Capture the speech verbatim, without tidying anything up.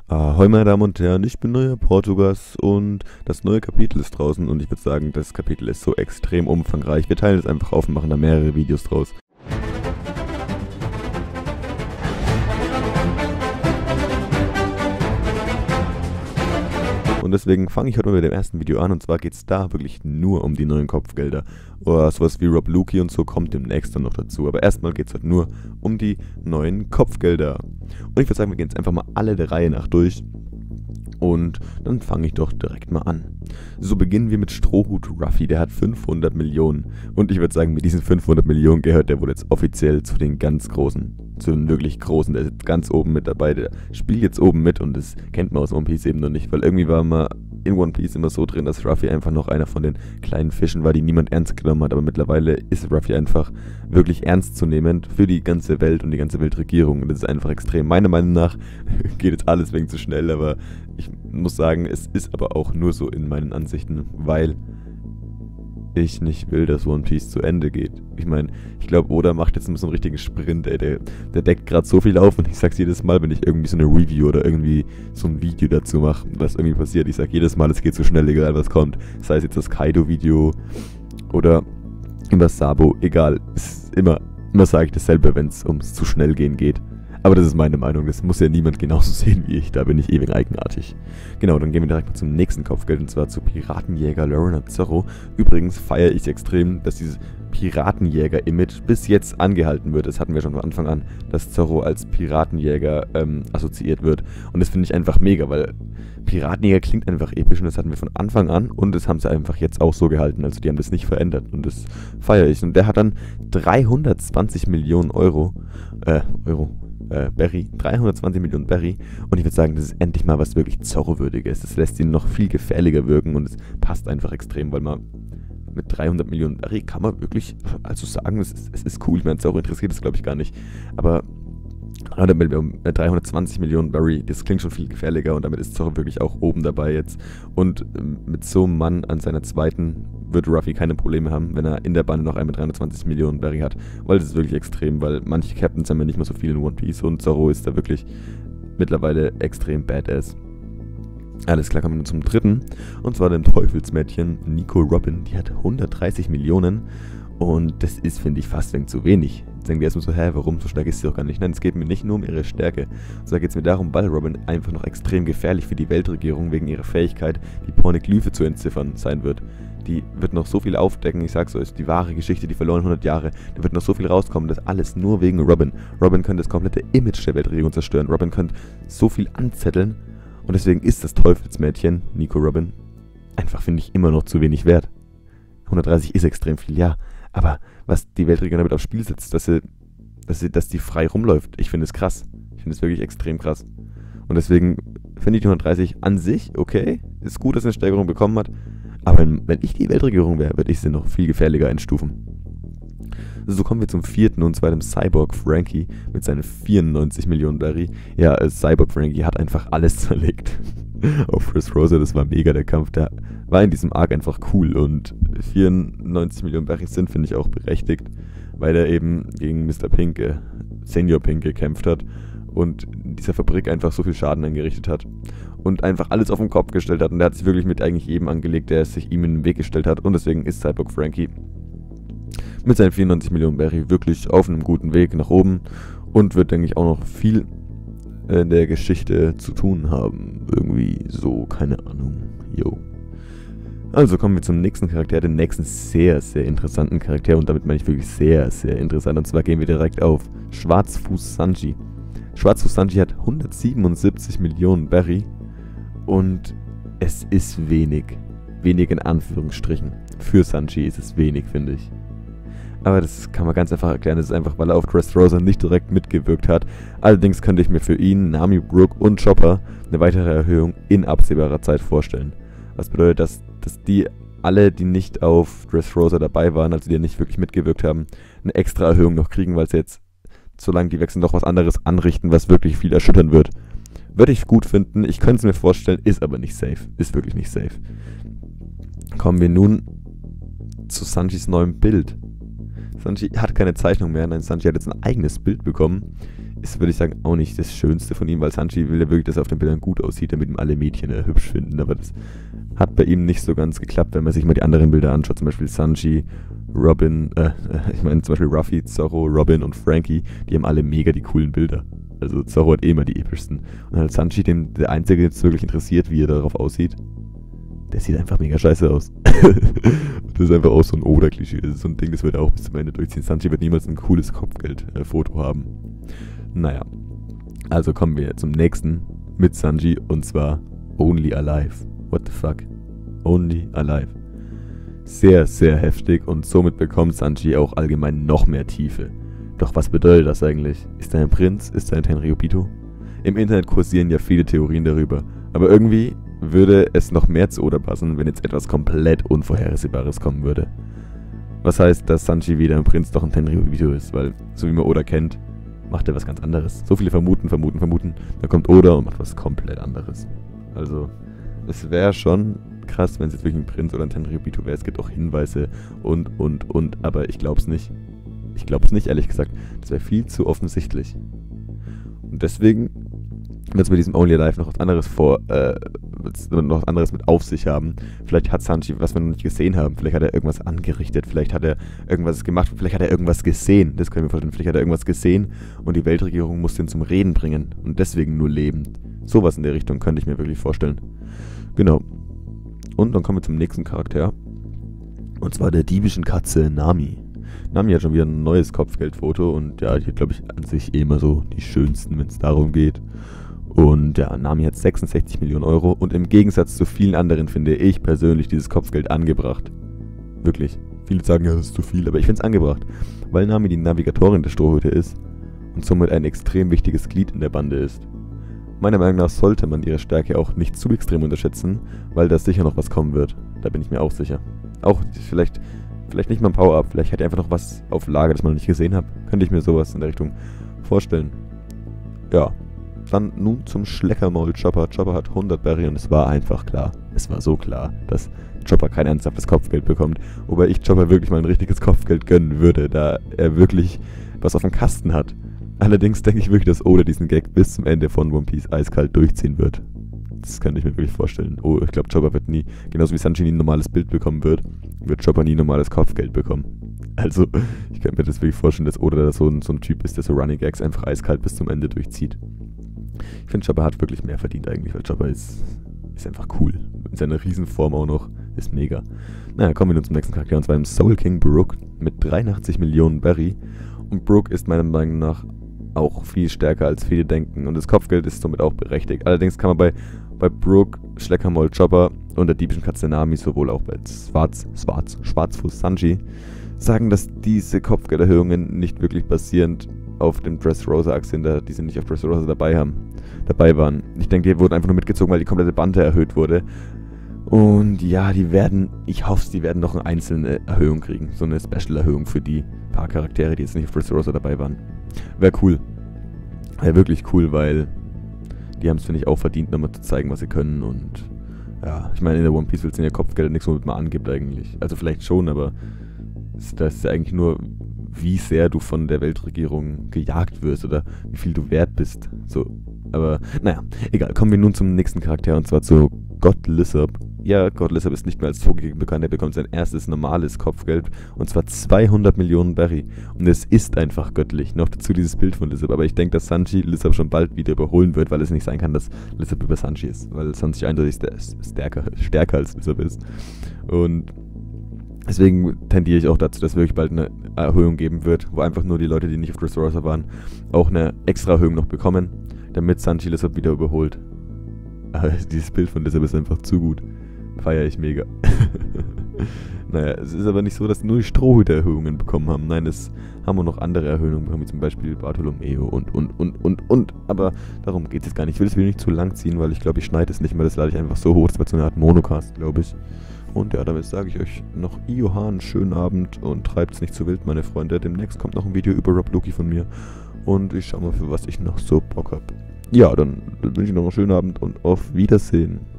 Ahoi meine Damen und Herren, ich bin neuer Portugas und das neue Kapitel ist draußen und ich würde sagen, das Kapitel ist so extrem umfangreich. Wir teilen es einfach auf und machen da mehrere Videos draus. Und deswegen fange ich heute mal mit dem ersten Video an, und zwar geht es da wirklich nur um die neuen Kopfgelder. Oder sowas wie Rob Luki und so kommt demnächst dann noch dazu. Aber erstmal geht es heute nur um die neuen Kopfgelder. Und ich würde sagen, wir gehen jetzt einfach mal alle der Reihe nach durch. Und dann fange ich doch direkt mal an. So beginnen wir mit Strohhut Ruffy, der hat fünfhundert Millionen. Und ich würde sagen, mit diesen fünfhundert Millionen gehört der wohl jetzt offiziell zu den ganz Großen. Zu den wirklich Großen, der ist jetzt ganz oben mit dabei. Der spielt jetzt oben mit und das kennt man aus One Piece eben noch nicht. Weil irgendwie war man in One Piece immer so drin, dass Ruffy einfach noch einer von den kleinen Fischen war, die niemand ernst genommen hat. Aber mittlerweile ist Ruffy einfach wirklich ernstzunehmend für die ganze Welt und die ganze Weltregierung. Und das ist einfach extrem. Meiner Meinung nach geht jetzt alles wegen zu schnell, aber ich muss sagen, es ist aber auch nur so in meinen Ansichten, weil ich nicht will, dass One Piece zu Ende geht. Ich meine, ich glaube, Oda macht jetzt so einen richtigen Sprint, ey. Der, der deckt gerade so viel auf und ich sag's jedes Mal, wenn ich irgendwie so eine Review oder irgendwie so ein Video dazu mache, was irgendwie passiert. Ich sag jedes Mal, es geht so schnell, egal was kommt. Sei es jetzt das Kaido-Video oder über Sabo, egal. Es ist immer, immer sage ich dasselbe, wenn es ums zu schnell gehen geht. Aber das ist meine Meinung, das muss ja niemand genauso sehen wie ich, da bin ich ewig eigenartig. Genau, dann gehen wir direkt mal zum nächsten Kopfgeld, und zwar zu Piratenjäger Lorna Zorro. Übrigens feiere ich extrem, dass dieses Piratenjäger-Image bis jetzt angehalten wird. Das hatten wir schon von Anfang an, dass Zorro als Piratenjäger ähm, assoziiert wird. Und das finde ich einfach mega, weil Piratenjäger klingt einfach episch und das hatten wir von Anfang an und das haben sie einfach jetzt auch so gehalten. Also die haben das nicht verändert und das feiere ich. Und der hat dann dreihundertzwanzig Millionen Euro, äh, Euro, Äh, Berry, dreihundertzwanzig Millionen Berry, und ich würde sagen, das ist endlich mal was wirklich Zorro-würdiges. Das lässt ihn noch viel gefährlicher wirken und es passt einfach extrem, weil man mit dreihundert Millionen Berry kann man wirklich, also sagen, es ist, es ist cool. Ich meine, Zorro interessiert das glaube ich gar nicht, aber dreihundertzwanzig Millionen Berry, das klingt schon viel gefährlicher und damit ist Zorro wirklich auch oben dabei jetzt. Und ähm, mit so einem Mann an seiner zweiten wird Ruffy keine Probleme haben, wenn er in der Bande noch einen mit dreihundertzwanzig Millionen Berry hat, weil das ist wirklich extrem, weil manche Captains haben ja nicht mehr so viel in One Piece und Zorro ist da wirklich mittlerweile extrem badass. Alles klar, kommen wir nun zum dritten, und zwar dem Teufelsmädchen Nico Robin, die hat hundertdreißig Millionen. Und das ist, finde ich, fast wegen zu wenig. Jetzt denken wir erstmal so, hä, warum? So stark ist sie doch gar nicht. Nein, es geht mir nicht nur um ihre Stärke. Sondern geht es mir darum, weil Robin einfach noch extrem gefährlich für die Weltregierung wegen ihrer Fähigkeit, die Pornoglyphe zu entziffern sein wird. Die wird noch so viel aufdecken, ich sag's euch, die wahre Geschichte, die verloren hundert Jahre. Da wird noch so viel rauskommen, das alles nur wegen Robin. Robin könnte das komplette Image der Weltregierung zerstören. Robin könnte so viel anzetteln. Und deswegen ist das Teufelsmädchen, Nico Robin, einfach, finde ich, immer noch zu wenig wert. hundertdreißig ist extrem viel, ja. Aber was die Weltregierung damit aufs Spiel setzt, dass sie, dass sie, dass die frei rumläuft, ich finde es krass. Ich finde es wirklich extrem krass. Und deswegen finde ich die hundertdreißig an sich okay. Ist gut, dass sie eine Steigerung bekommen hat. Aber wenn, wenn ich die Weltregierung wäre, würde ich sie noch viel gefährlicher einstufen. So kommen wir zum vierten, und zwar dem Cyborg Frankie mit seinen vierundneunzig Millionen Berry. Ja, äh, Cyborg Frankie hat einfach alles zerlegt. Auf Dressrosa, das war mega der Kampf. Der war in diesem Arc einfach cool und vierundneunzig Millionen Berry sind, finde ich, auch berechtigt, weil er eben gegen Mister Pink, äh, Senior Pink gekämpft hat und in dieser Fabrik einfach so viel Schaden angerichtet hat und einfach alles auf den Kopf gestellt hat, und der hat sich wirklich mit eigentlich jedem angelegt, der sich ihm in den Weg gestellt hat, und deswegen ist Cyborg Frankie mit seinen vierundneunzig Millionen Berry wirklich auf einem guten Weg nach oben und wird, denke ich, auch noch viel in der Geschichte zu tun haben. Irgendwie so, keine Ahnung. Yo. Also kommen wir zum nächsten Charakter, den nächsten sehr, sehr interessanten Charakter, und damit meine ich wirklich sehr, sehr interessant. Und zwar gehen wir direkt auf Schwarzfuß Sanji. Schwarzfuß Sanji hat hundertsiebenundsiebzig Millionen Berry und es ist wenig. Wenig in Anführungsstrichen. Für Sanji ist es wenig, finde ich. Aber das kann man ganz einfach erklären, das ist einfach, weil er auf Dressrosa nicht direkt mitgewirkt hat. Allerdings könnte ich mir für ihn, Nami, Brook und Chopper eine weitere Erhöhung in absehbarer Zeit vorstellen. Was bedeutet, dass, dass die alle, die nicht auf Dressrosa dabei waren, also die nicht wirklich mitgewirkt haben, eine extra Erhöhung noch kriegen, weil sie jetzt, solange die wechseln, noch was anderes anrichten, was wirklich viel erschüttern wird. Würde ich gut finden, ich könnte es mir vorstellen, ist aber nicht safe. Ist wirklich nicht safe. Kommen wir nun zu Sanjis neuem Bild. Sanji hat keine Zeichnung mehr, nein, Sanji hat jetzt ein eigenes Bild bekommen. ist, würde ich sagen, auch nicht das Schönste von ihm, weil Sanji will ja wirklich, dass er auf den Bildern gut aussieht, damit ihm alle Mädchen äh, hübsch finden. Aber das hat bei ihm nicht so ganz geklappt, wenn man sich mal die anderen Bilder anschaut. Zum Beispiel Sanji, Robin, äh, ich meine zum Beispiel Ruffy, Zorro, Robin und Frankie, die haben alle mega die coolen Bilder. Also Zorro hat eh immer die epischsten. Und halt Sanji, den, der Einzige, der es wirklich interessiert, wie er darauf aussieht, der sieht einfach mega scheiße aus. Das ist einfach auch so ein Oda-Klischee. Das ist so ein Ding, das wird er auch bis zum Ende durchziehen. Sanji wird niemals ein cooles Kopfgeld-Foto haben. Naja. Also kommen wir zum nächsten mit Sanji und zwar Only Alive. What the fuck? Only Alive. Sehr, sehr heftig und somit bekommt Sanji auch allgemein noch mehr Tiefe. Doch was bedeutet das eigentlich? Ist er ein Prinz? Ist er ein Tenryubito? Im Internet kursieren ja viele Theorien darüber, aber irgendwie würde es noch mehr zu Oda passen, wenn jetzt etwas komplett Unvorhersehbares kommen würde. Was heißt, dass Sanji weder ein Prinz noch ein Tenryubito ist, weil, so wie man Oda kennt, macht er was ganz anderes. So viele vermuten, vermuten, vermuten, dann kommt Oda und macht was komplett anderes. Also, es wäre schon krass, wenn es jetzt wirklich ein Prinz oder ein Tenryubito wäre. Es gibt auch Hinweise und, und, und, aber ich glaub's nicht. Ich glaub's nicht, ehrlich gesagt. Das wäre viel zu offensichtlich. Und deswegen wird es bei diesem Only Alive noch was anderes vor, äh, noch was anderes mit auf sich haben. Vielleicht hat Sanji, was wir noch nicht gesehen haben, vielleicht hat er irgendwas angerichtet, vielleicht hat er irgendwas gemacht, vielleicht hat er irgendwas gesehen. Das können wir vorstellen. Vielleicht hat er irgendwas gesehen und die Weltregierung musste ihn zum Reden bringen und deswegen nur lebend. Sowas in der Richtung könnte ich mir wirklich vorstellen. Genau. Und dann kommen wir zum nächsten Charakter. Und zwar der diebischen Katze Nami. Nami hat schon wieder ein neues Kopfgeldfoto und ja, die hat, glaube ich, an sich eh immer so die schönsten, wenn es darum geht. Und ja, Nami hat sechsundsechzig Millionen Euro und im Gegensatz zu vielen anderen finde ich persönlich dieses Kopfgeld angebracht. Wirklich. Viele sagen, ja, das ist zu viel, aber ich finde es angebracht. Weil Nami die Navigatorin der Strohhüte ist und somit ein extrem wichtiges Glied in der Bande ist. Meiner Meinung nach sollte man ihre Stärke auch nicht zu extrem unterschätzen, weil da sicher noch was kommen wird. Da bin ich mir auch sicher. Auch vielleicht, vielleicht nicht mal ein Power-Up, vielleicht hat er einfach noch was auf Lager, das man noch nicht gesehen hat. Könnte ich mir sowas in der Richtung vorstellen. Ja. Dann nun zum Schleckermaul Chopper. Chopper hat hundert Berry und es war einfach klar. Es war so klar, dass Chopper kein ernsthaftes Kopfgeld bekommt. Wobei ich Chopper wirklich mal ein richtiges Kopfgeld gönnen würde, da er wirklich was auf dem Kasten hat. Allerdings denke ich wirklich, dass Oda diesen Gag bis zum Ende von One Piece eiskalt durchziehen wird. Das könnte ich mir wirklich vorstellen. Oh, ich glaube, Chopper wird nie, genauso wie Sanji nie ein normales Bild bekommen wird, wird Chopper nie normales Kopfgeld bekommen. Also, ich könnte mir das wirklich vorstellen, dass Oda so ein, so ein Typ ist, der so Running Gags einfach eiskalt bis zum Ende durchzieht. Ich finde, Chopper hat wirklich mehr verdient eigentlich, weil Chopper ist, ist einfach cool. In seiner Riesenform auch noch. Ist mega. Naja, kommen wir nun zum nächsten Charakter, und zwar dem Soul King Brook mit dreiundachtzig Millionen Berry. Und Brook ist meiner Meinung nach auch viel stärker als viele denken. Und das Kopfgeld ist somit auch berechtigt. Allerdings kann man bei, bei Brook, Schleckermaul Chopper und der diebischen Katze Nami sowohl auch bei Schwarz, Schwarz, Schwarzfuß Sanji sagen, dass diese Kopfgelderhöhungen nicht wirklich basierend auf dem Dressrosa-Arc sind, da die sie nicht auf Dressrosa dabei haben, dabei waren. Ich denke, die wurden einfach nur mitgezogen, weil die komplette Bande erhöht wurde. Und ja, die werden, ich hoffe, die werden noch eine einzelne Erhöhung kriegen. So eine Special-Erhöhung für die paar Charaktere, die jetzt nicht auf Dressrosa dabei waren. Wäre cool. Wäre wirklich cool, weil die haben es, finde ich, auch verdient, nochmal zu zeigen, was sie können. Und ja, ich meine, in der One Piece Welt sind ja Kopfgelder nichts, womit man angibt eigentlich. Also vielleicht schon, aber das ist ja eigentlich nur, wie sehr du von der Weltregierung gejagt wirst oder wie viel du wert bist. So, aber naja, egal. Kommen wir nun zum nächsten Charakter und zwar zu God Lizard. Ja, God Lizard ist nicht mehr als zugegeben bekannt, er bekommt sein erstes normales Kopfgeld und zwar zweihundert Millionen Berry. Und es ist einfach göttlich. Noch dazu dieses Bild von Lizard. Aber ich denke, dass Sanji Lizard schon bald wieder überholen wird, weil es nicht sein kann, dass Lizard über Sanji ist. Weil Sanji eindeutig stärker, stärker als Lizard ist. Und deswegen tendiere ich auch dazu, dass es wirklich bald eine Erhöhung geben wird, wo einfach nur die Leute, die nicht auf Dressrosa waren, auch eine extra Erhöhung noch bekommen, damit Sanji Lizard wieder überholt. Aber dieses Bild von Lizard ist einfach zu gut. Feiere ich mega. Naja, es ist aber nicht so, dass nur die Strohhüte Erhöhungen bekommen haben. Nein, es haben auch noch andere Erhöhungen bekommen, wie zum Beispiel Bartolomeo und, und, und, und, und. Aber darum geht es jetzt gar nicht. Ich will es wieder nicht zu lang ziehen, weil ich glaube, ich schneide es nicht mehr. Das lade ich einfach so hoch. Das wird so eine Art Monocast, glaube ich. Und ja, damit sage ich euch noch Iohan, schönen Abend und treibt's nicht zu wild, meine Freunde. Demnächst kommt noch ein Video über Rob Loki von mir und ich schau mal, für was ich noch so Bock hab. Ja, dann wünsche ich noch einen schönen Abend und auf Wiedersehen.